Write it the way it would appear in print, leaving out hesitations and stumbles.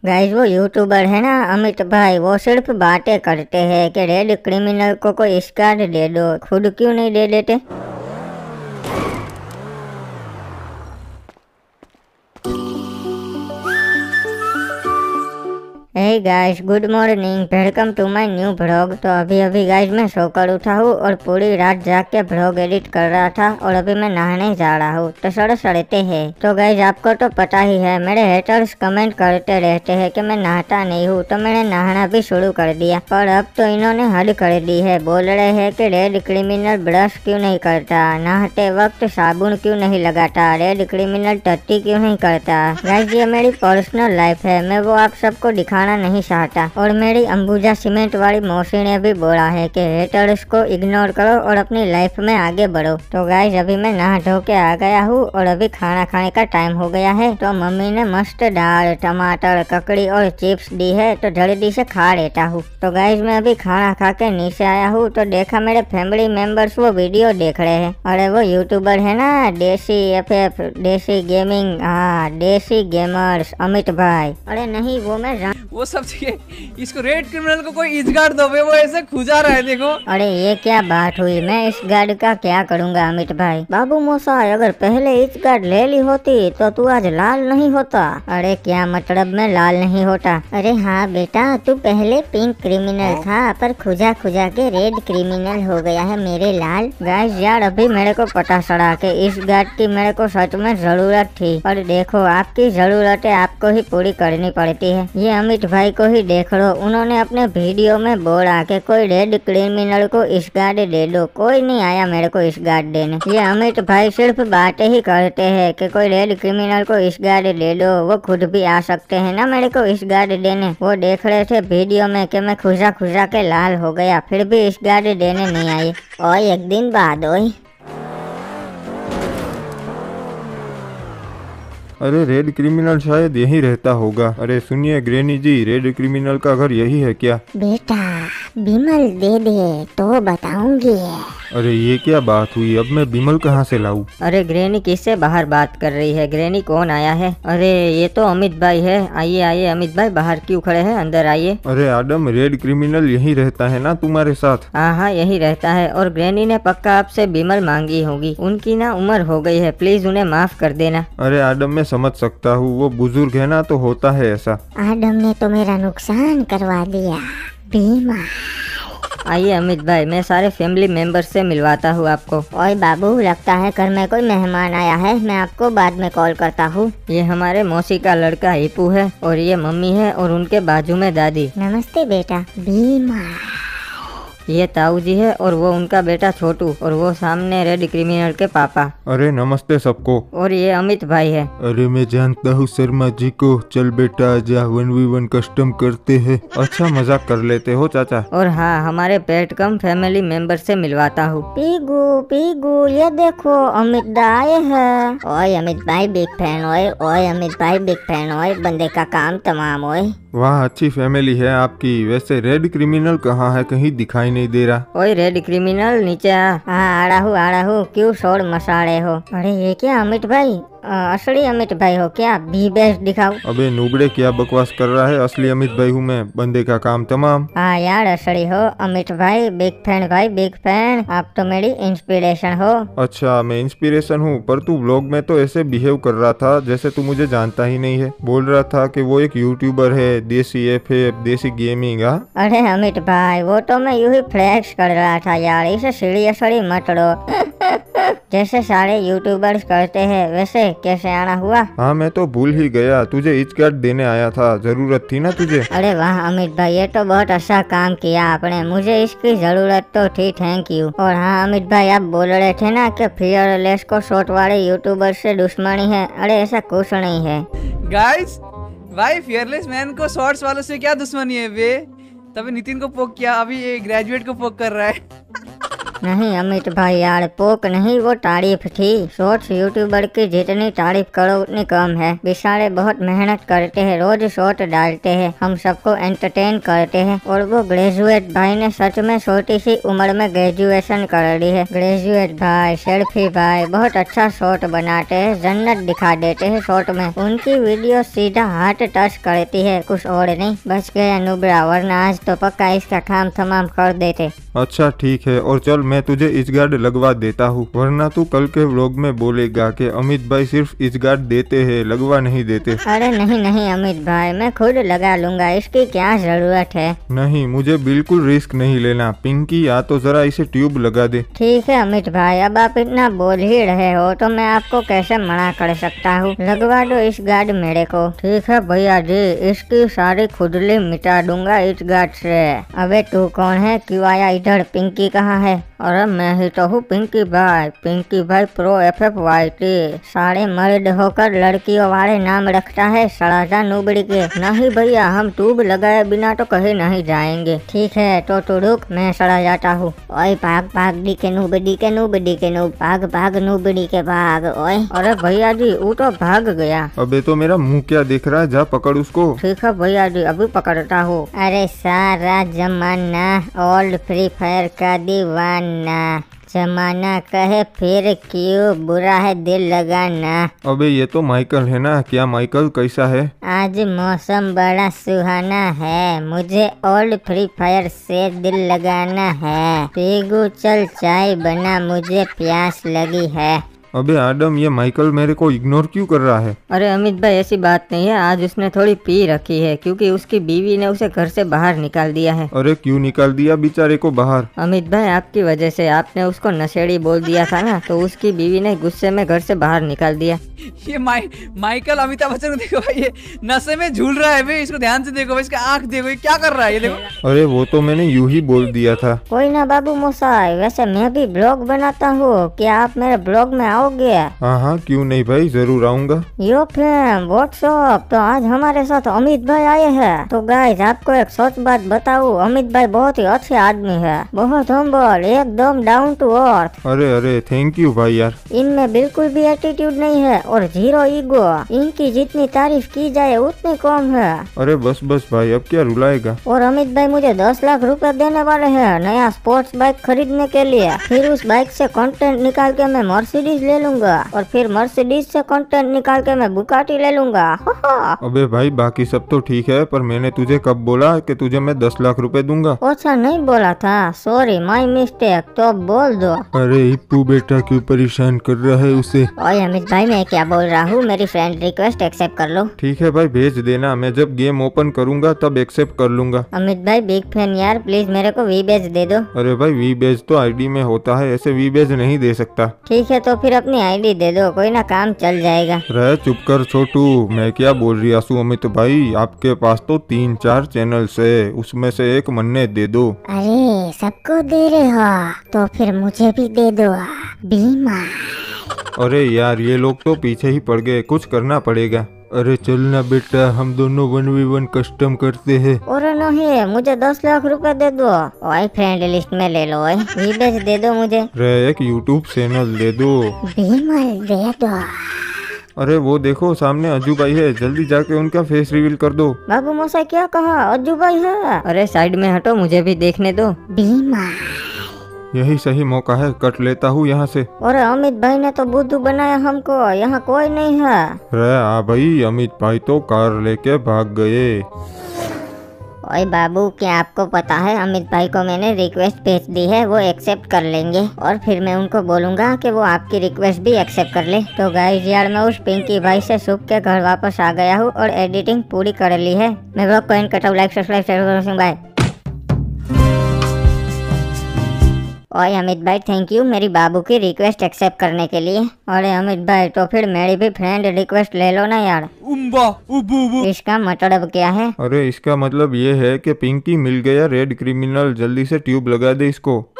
Guys वो YouTuber है ना अमित भाई, वो सिर्फ बातें करते हैं कि रेड क्रिमिनल को कोई स्क्वाड दे दो, खुद क्यों नहीं दे देते। Hey guys, good morning, welcome to my new vlog. तो अभी गाइस मैं सोकर उठा हूँ और पूरी रात जाग के व्लॉग एडिट कर रहा था और अभी मैं नहाने जा रहा हूँ। तो सड़ते हैं। तो गाइस आपको तो पता ही है, मेरे हेटर्स कमेंट करते रहते हैं कि मैं नहाता नहीं हूँ, तो मैंने नहाना भी शुरू कर दिया। पर अब तो इन्होंने हद कर दी है, बोल रहे हैं कि रेड क्रिमिनल ब्रश क्यों नहीं करता, नहाते वक्त साबुन क्यों नहीं लगाता, रेड क्रिमिनल टट्टी क्यों नहीं करता। गाइस ये मेरी पर्सनल लाइफ है, मैं वो आप सबको दिखाना नहीं चाहता। और मेरी अंबुजा सीमेंट वाली मौसी ने भी बोला है कि हेटर्स को इग्नोर करो और अपनी लाइफ में आगे बढ़ो। तो गाइस अभी मैं नहा धो के आ गया हूँ और अभी खाना खाने का टाइम हो गया है। तो मम्मी ने मस्त दाल, टमाटर, ककड़ी और चिप्स दी है, तो जल्दी से खा लेता हूँ। तो गाइस मैं अभी खाना खा के नीचे आया हूँ तो देखा मेरे फैमिली मेंबर्स वो वीडियो देख रहे हैं। अरे वो यूट्यूबर है ना देसी FF, देसी गेमिंग, हाँ देसी गेमर्स अमित भाई। अरे नहीं वो मैं वो सब चाहिए इसको, रेड क्रिमिनल को कोई इजगार्ड दो, वो ऐसे खुजा रहा है देखो। अरे ये क्या बात हुई, मैं इस गार्ड का क्या करूंगा अमित भाई। बाबू मोसाई अगर पहले इस गार्ड ले ली होती तो तू आज लाल नहीं होता। अरे क्या मतलब मैं लाल नहीं होता। अरे हाँ बेटा, तू पहले पिंक क्रिमिनल था पर खुजा खुजा के रेड क्रिमिनल हो गया है मेरे लाल। गाइस यार अभी मेरे को पता चला कि इस गार्ड की मेरे को सच में जरूरत थी। और देखो आपकी जरूरतें आपको ही पूरी करनी पड़ती है। ये अमित भाई को ही देख लो, उन्होंने अपने वीडियो में बोला कि कोई रेड क्रिमिनल को इस गार्ड दे दो, कोई नहीं आया मेरे को इस गार्ड देने। ये अमित भाई सिर्फ बातें ही करते हैं कि कोई रेड क्रिमिनल को इस गार्ड दे दो, वो खुद भी आ सकते हैं ना मेरे को इस गार्ड देने। वो देख रहे थे वीडियो में कि मैं खुजा खुजा के लाल हो गया, फिर भी इस गार्ड देने नहीं आए। और एक दिन बाद ओए अरे रेड क्रिमिनल शायद यहीं रहता होगा। अरे सुनिए ग्रैनी जी, रेड क्रिमिनल का घर यही है क्या? बेटा बिमल दे दे तो बताऊंगी। अरे ये क्या बात हुई, अब मैं बिमल कहाँ से लाऊं? अरे ग्रैनी किससे बाहर बात कर रही है? ग्रैनी कौन आया है? अरे ये तो अमित भाई है। आइए आइए अमित भाई, बाहर क्यों खड़े हैं, अंदर आइए। अरे आदम, रेड क्रिमिनल यहीं रहता है ना तुम्हारे साथ? हाँ यही रहता है। और ग्रैनी ने पक्का आपसे बिमल मांगी होगी, उनकी ना उम्र हो गई है, प्लीज उन्हें माफ कर देना। अरे आदम मैं समझ सकता हूँ, वो बुजुर्ग है ना तो होता है ऐसा। आदम ने तो मेरा नुकसान करवा दिया बीमा। आइए अमित भाई, मैं सारे फैमिली मेंबर से मिलवाता हूँ आपको। ओए बाबू, लगता है घर में कोई मेहमान आया है, मैं आपको बाद में कॉल करता हूँ। ये हमारे मौसी का लड़का हिपू है और ये मम्मी है और उनके बाजू में दादी। नमस्ते बेटा। बीमा। ये ताऊ जी है और वो उनका बेटा छोटू और वो सामने रेड क्रिमिनल के पापा। अरे नमस्ते सबको। और ये अमित भाई है। अरे मैं जानता हूँ शर्मा जी को, चल बेटा आजा 1v1 कस्टम करते हैं। अच्छा मजाक कर लेते हो चाचा। और हाँ, हमारे पेट कम फैमिली मेंबर से मिलवाता हूँ। पीगू पीगू ये देखो अमित दा आए हैं। ओए अमित भाई बिग फैन, ओए अमित भाई बिग फैन, ओए बंदे का काम तमाम। ओए वाह अच्छी फैमिली है आपकी। वैसे रेड क्रिमिनल कहाँ है, कहीं दिखाई नहीं दे रहा। ओए रेड क्रिमिनल नीचे आ। हाँ आ रहा हूँ, क्यों शोर मचा रहे हो? अरे ये क्या अमित भाई, असली अमित भाई हो क्या? भी बेस्ट दिखाओ। अबे नूबड़े क्या बकवास कर रहा है, असली अमित भाई हूँ मैं, बंदे का काम तमाम। हाँ यार असली हो अमित भाई, बिग फैन भाई बिग फैन, आप तो मेरी इंस्पिरेशन हो। अच्छा मैं इंस्पिरेशन हूँ, पर तू व्लॉग में तो ऐसे बिहेव कर रहा था जैसे तू मुझे जानता ही नहीं है। बोल रहा था कि वो एक यूट्यूबर है, देसी FF, देसी गेमिंग। हाँ अरे अमित भाई वो तो मैं यूं ही फ्लैक्स कर रहा था यार, इसे सीरियसली मत लो। जैसे सारे यूट्यूबर्स करते हैं वैसे कैसे आना हुआ? हाँ मैं तो भूल ही गया, तुझे इच कार्ड देने आया था, जरूरत थी ना तुझे। अरे वाह अमित भाई, ये तो बहुत अच्छा काम किया आपने, मुझे इसकी जरूरत तो थी, थैंक यू। और हाँ अमित भाई, आप बोल रहे थे ना कि फियरलेस को शॉर्ट वाले यूट्यूबर से दुश्मनी है। अरे ऐसा कुछ नहीं है गाइस। भाई फियरलेस मैन को शॉर्ट्स वालों से क्या दुश्मनी है बे? तभी नितिन को पोक किया, अभी ये ग्रेजुएट को पोक कर रहा है। नहीं अमित भाई यार, पोक नहीं वो तारीफ थी। शॉर्ट्स यूट्यूबर की जितनी तारीफ करो उतनी कम है। बेचारे बहुत मेहनत करते हैं, रोज शॉर्ट डालते हैं, हम सबको एंटरटेन करते हैं। और वो ग्रेजुएट भाई ने सच में छोटी सी उम्र में ग्रेजुएशन कर ली है। ग्रेजुएट भाई, सेल्फी भाई बहुत अच्छा शॉर्ट बनाते हैं, जन्नत दिखा देते हैं शॉर्ट में। उनकी वीडियो सीधा हार्ट टच करती है, कुछ और नहीं। बच गया नुबड़ा, वरना आज तो पक्का इसका काम तमाम कर देते। अच्छा ठीक है, और चल मैं तुझे इच गार्ड लगवा देता हूँ, वरना तू कल के व्लॉग में बोलेगा कि अमित भाई सिर्फ इच गार्ड देते हैं, लगवा नहीं देते। अरे नहीं नहीं अमित भाई, मैं खुद लगा लूंगा, इसकी क्या जरूरत है। नहीं, मुझे बिल्कुल रिस्क नहीं लेना। पिंकी या तो जरा इसे ट्यूब लगा दे। ठीक है अमित भाई, अब आप इतना बोल ही रहे हो तो मैं आपको कैसे मना कर सकता हूँ। लगवा दो इस गार्ड मेरे को। ठीक है भैया जी, इसकी सारी खुजली मिटा दूंगा इस गार्ड से। अबे तू कौन है, क्यों आया इधर? पिंकी कहाँ है? अरे मैं ही तो हूँ पिंकी भाई, पिंकी भाई प्रो FFYT। सारे मर्द होकर लड़कियों वाले नाम रखता है, सड़ाजा नूबड़ी के। नहीं भैया, हम ट्यूब लगाए बिना तो कहीं नहीं जाएंगे। ठीक है तो तू रुक, मैं सड़ा जाता हूँ। ओए भाग भाग D K noob, D K noob, D K noob, भाग भाग नूबड़ी के भाग। ओए अरे भैया जी, वो तो भाग गया। अबे तो मेरा मुंह क्या देख रहा है, जा पकड़ उसको। ठीक है भैया जी, अभी पकड़ता हूँ। अरे सारा जमाना ओल्ड फ्री फायर का दीवाना, जमाना कहे फिर क्यों बुरा है दिल लगाना। अबे ये तो माइकल है ना? क्या माइकल कैसा है? आज मौसम बड़ा सुहाना है, मुझे ओल्ड फ्री फायर से दिल लगाना है। पीगू चल चाय बना, मुझे प्यास लगी है। अबे आदम, ये माइकल मेरे को इग्नोर क्यों कर रहा है? अरे अमित भाई ऐसी बात नहीं है, आज उसने थोड़ी पी रखी है क्योंकि उसकी बीवी ने उसे घर से बाहर निकाल दिया है। अरे क्यों निकाल दिया बेचारे को बाहर? अमित भाई आपकी वजह से, आपने उसको नशेड़ी बोल दिया था ना, तो उसकी बीवी ने गुस्से में घर से बाहर निकाल दिया। ये माइकल अमिताभ बच्चन को देखो भाई, ये नशे में झूल रहा है भाई, इसको ध्यान से देखो भाई, इसका आंख देखो, ये क्या कर रहा है ये देखो। अरे वो तो मैंने यूं ही बोल दिया था। कोई ना बाबू मोसाई, वैसे मैं भी ब्लॉग बनाता हूँ, क्या आप मेरे ब्लॉग में आओगे? हाँ हाँ क्यों नहीं भाई, जरूर आऊंगा। यो फैम व्हाट्सअप, तो आज हमारे साथ अमित भाई आए हैं। तो गाइस आपको एक सच बात बताऊं, अमित भाई बहुत ही अच्छे आदमी है, बहुत हम्बल, एकदम डाउन टू अर्थ। अरे थैंक यू भाई यार। इनमें बिल्कुल भी एटीट्यूड नहीं है और जीरो ईगो। इनकी जितनी तारीफ की जाए उतनी कम है। अरे बस बस भाई, अब क्या रुलाएगा। और अमित भाई मुझे 10 लाख रुपए देने वाले हैं नया स्पोर्ट्स बाइक खरीदने के लिए। फिर उस बाइक से कंटेंट निकाल के मैं मर्सिडीज ले लूंगा, और फिर मर्सिडीज से कंटेंट निकाल के मैं बुगाटी ले लूंगा। अबे भाई बाकी सब तो ठीक है, पर मैंने तुझे कब बोला कि तुझे मैं 10 लाख रुपए दूंगा? अच्छा नहीं बोला था, सॉरी माय मिस्टेक, तो बोल दो। अरे हिप्पू बेटा क्यों परेशान कर रहा है उसे? ओए अमित भाई मैं क्या बोल रहा हूँ, मेरी फ्रेंड रिक्वेस्ट एक्सेप्ट कर लो। ठीक है भाई भेज देना, मैं जब गेम ओपन करूंगा तब एक्सेप्ट कर लूंगा। अमित भाई बिग फैन यार, प्लीज मेरे को वी बेज दे दो। अरे भाई वी बेज तो आईडी में होता है, ऐसे वी बेज नहीं दे सकता। ठीक है तो फिर अपनी आईडी दे दो, कोई ना काम चल जाएगा। रह चुप कर छोटू, मैं क्या बोल रही आसू अमित भाई, आपके पास तो 3-4 चैनल्स है, उसमें से एक मन्ने दे दो। अरे सबको दे रहे हो तो फिर मुझे भी दे दो बीमा। अरे यार ये लोग तो पीछे ही पड़ गए, कुछ करना पड़ेगा। अरे चलना बेटा, हम दोनों 1v1 कस्टम करते हैं। और नहीं, मुझे 10 लाख रुपए दे दो। ओए फ्रेंड लिस्ट में ले लो, ओए वीबेज दे दो मुझे। रे एक यूट्यूब चैनल दे दो। बीमल दे दो। अरे वो देखो सामने अज्जू भाई है, जल्दी जाके उनका फेस रिवील कर दो। बाबू मोसा क्या कहा, अज्जू भाई है? अरे साइड में हटो, मुझे भी देखने दो। बीमा। यही सही मौका है, कट लेता हूँ यहाँ से। और अमित भाई ने तो बुद्धू बनाया हमको, यहाँ कोई नहीं है। रे आ भाई, अमित भाई तो कार लेके भाग गए। ओए बाबू, क्या आपको पता है अमित भाई को मैंने रिक्वेस्ट भेज दी है, वो एक्सेप्ट कर लेंगे और फिर मैं उनको बोलूंगा कि वो आपकी रिक्वेस्ट भी एक्सेप्ट कर ले। तो गाइस यार मैं उस पिंकी भाई से छुप के घर वापस आ गया हूँ और एडिटिंग पूरी कर ली है। मैं ब्लॉग को एंड करता हूँ, लाइक सब्सक्राइब शेयर बाय। ओए अमित भाई थैंक यू मेरी बाबू की रिक्वेस्ट एक्सेप्ट करने के लिए। अरे अमित भाई तो फिर मेरी भी फ्रेंड रिक्वेस्ट ले लो ना यार। उम्बा उबू उबू। इसका मतलब क्या है? अरे इसका मतलब ये है कि पिंकी मिल गया रेड क्रिमिनल, जल्दी से ट्यूब लगा दे इसको।